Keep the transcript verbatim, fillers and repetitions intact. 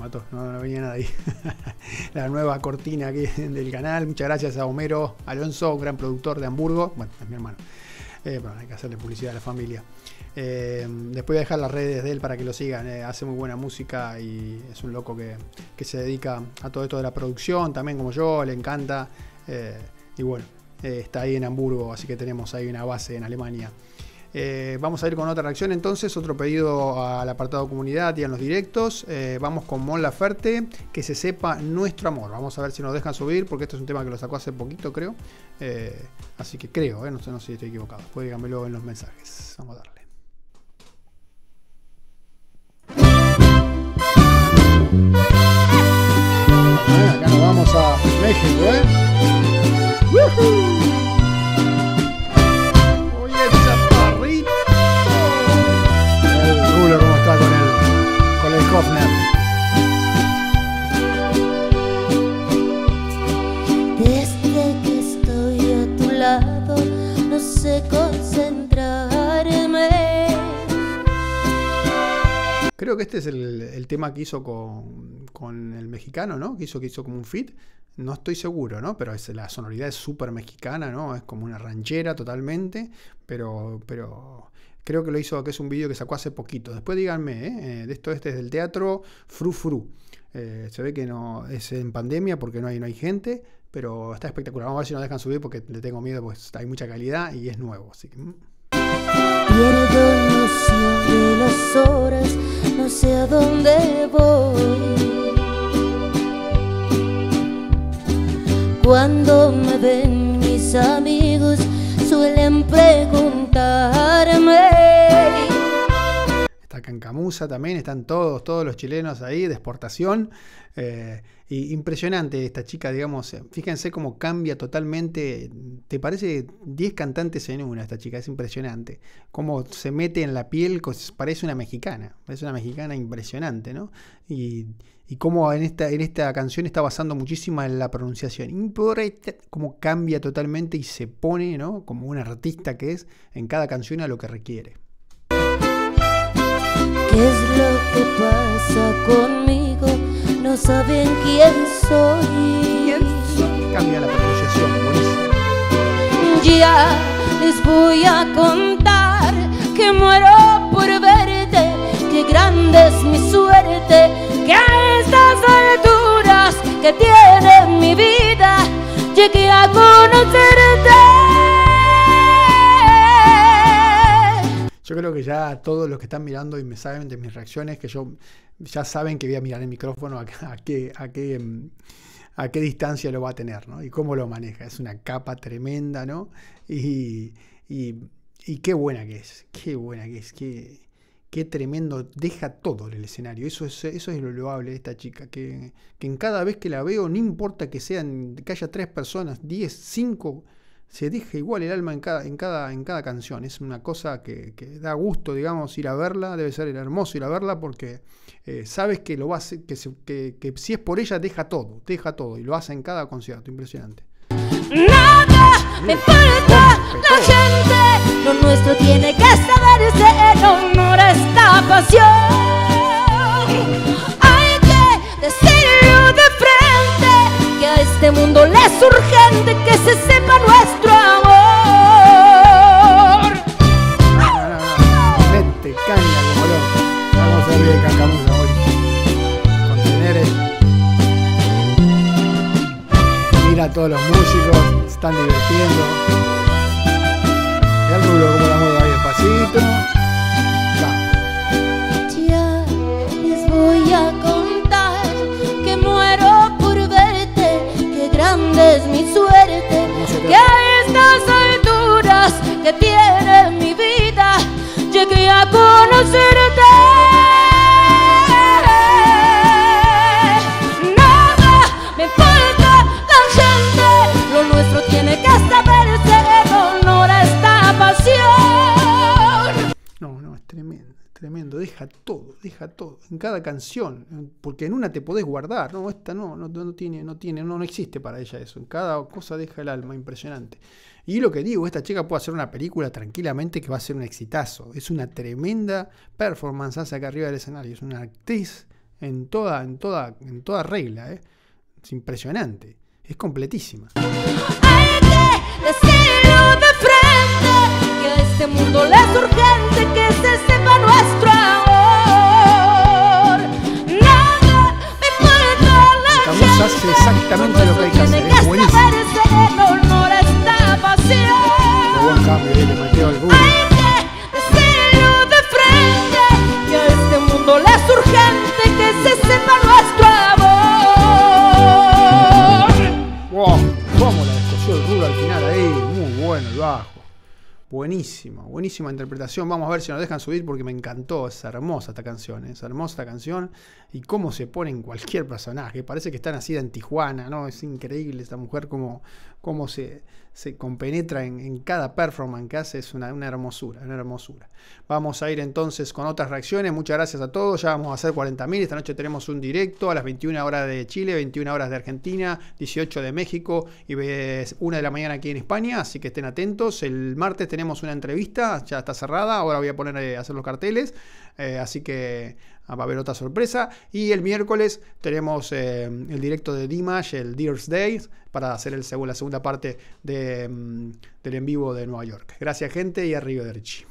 mató, no, no venía nada ahí. La nueva cortina aquí del canal. Muchas gracias a Homero Alonso, un gran productor de Hamburgo. Bueno, es mi hermano. Eh, bueno, hay que hacerle publicidad a la familia. Eh, después voy a dejar las redes de él para que lo sigan. Eh, hace muy buena música y es un loco que, que se dedica a todo esto de la producción, también como yo, le encanta. Eh, y bueno, eh, está ahí en Hamburgo, así que tenemos ahí una base en Alemania. Eh, vamos a ir con otra reacción entonces, otro pedido al apartado comunidad y en los directos. Eh, vamos con Mon Laferte, que se sepa nuestro amor. Vamos a ver si nos dejan subir, porque esto es un tema que lo sacó hace poquito, creo. Eh, así que creo, eh, no sé, no sé si estoy equivocado. Después díganmelo en los mensajes. Vamos a darle. Ah, acá nos vamos a México, ¿eh? ¡Woohoo! Cómo está con el, con el Hofner. Desde que estoy a tu lado no sé concentrarme. Creo que este es el, el tema que hizo con, con el mexicano, ¿no? Que hizo, que hizo como un feat. No estoy seguro, ¿no? Pero es, la sonoridad es súper mexicana, ¿no? Es como una ranchera totalmente, pero... pero creo que lo hizo, que es un vídeo que sacó hace poquito. Después díganme, ¿eh? De esto este es del teatro Fru Fru. Eh, se ve que no es en pandemia porque no hay, no hay gente, pero está espectacular. Vamos a ver si nos dejan subir porque le tengo miedo, pues hay mucha calidad y es nuevo. Así que... Pierdo noción de las horas, no sé a dónde voy. Cuando me ven mis amigos suelen preguntarme. Está Cancamusa también, están todos, todos los chilenos ahí de exportación. Eh, y impresionante esta chica, digamos, fíjense cómo cambia totalmente. Te parece diez cantantes en una esta chica, es impresionante. Cómo se mete en la piel, parece una mexicana, parece una mexicana impresionante, ¿no? Y, y cómo en esta, en esta canción está basando muchísimo en la pronunciación. Cómo cambia totalmente y se pone, ¿no? Como un artista que es en cada canción a lo que requiere. ¿Qué es lo que pasa conmigo? No saben quién soy. ¿Quién soy? Cambia la pronunciación, buenísimo. Ya les voy a contar que muero por verte, que grande es mi suerte, que a estas alturas que tiene mi vida llegué a conocerte. Yo creo que ya todos los que están mirando y me saben de mis reacciones, que yo ya saben que voy a mirar el micrófono a, a, qué, a, qué, a qué distancia lo va a tener, ¿no? Y cómo lo maneja. Es una capa tremenda, ¿no? Y, y, y qué buena que es, qué buena que es, qué, qué tremendo. Deja todo en el escenario. Eso es, eso es lo loable de esta chica, que, que en cada vez que la veo, no importa que sean, que haya tres personas, diez, cinco... se deja igual el alma en cada, en cada, en cada canción. Es una cosa que, que da gusto, digamos, ir a verla. Debe ser hermoso ir a verla porque eh, sabes que lo va a hacer, que, se, que, que si es por ella deja todo, deja todo y lo hace en cada concierto. Impresionante. Nada me importa la gente, lo nuestro tiene que saberse en honor a esta pasión. Hay que decirlo de frente, que a este mundo le es urgente que se sepa nuestro amor. No, no, no, no. Mete caña como loco. Vamos a ver de Cancamusa hoy. Contener. Mira a todos los músicos, se están divirtiendo. Y al rulo como la mueve ahí despacito. Va. Ya les voy a contar que muero por verte, que grande es mi suerte, que a estas alturas que tiene mi vida llegué a conocerte. Nada me importa la gente, lo nuestro tiene que saberse en honor a esta pasión. No, no, es tremendo, tremendo. Deja todo, deja todo. En cada canción. Porque en una te podés guardar. No, esta no, no, no tiene, no tiene, no, no existe para ella eso. En cada cosa deja el alma, impresionante. Y lo que digo, esta chica puede hacer una película tranquilamente que va a ser un exitazo. Es una tremenda performance hace acá arriba del escenario. Es una actriz en toda, en toda, en toda regla, ¿eh? Es impresionante, es completísima. Hay que decirlo de frente, que a este mundo le es urgente que se sepa nuestro amor. Nada me falta la Camus hace exactamente lo que hay que hacer, es buenísimo. en honor a esta pasión. Qué buen cambio, eh, le metió al burro. Hay que decirlo de frente, que a este mundo le es urgente que se sepa nuestro amor. Wow, cómo la descosió el rulo al final ahí, muy bueno el bajo. Buenísima, buenísima interpretación. Vamos a ver si nos dejan subir porque me encantó. Es hermosa esta canción, es hermosa esta canción. Y cómo se pone en cualquier personaje. Parece que está nacida en Tijuana, ¿no? Es increíble esta mujer, cómo, cómo se, se compenetra en, en cada performance que hace. Es una, una hermosura, una hermosura. Vamos a ir entonces con otras reacciones. Muchas gracias a todos. Ya vamos a hacer cuarenta mil. Esta noche tenemos un directo a las veintiuna horas de Chile, veintiuna horas de Argentina, dieciocho de México y una de la mañana aquí en España. Así que estén atentos. El martes tenemos una entrevista, ya está cerrada. Ahora voy a poner a hacer los carteles. Eh, así que va a haber otra sorpresa. Y el miércoles tenemos eh, el directo de Dimash, el Dear's Days, para hacer el, la segunda parte de, del en vivo de Nueva York. Gracias, gente, y arriba de Richie.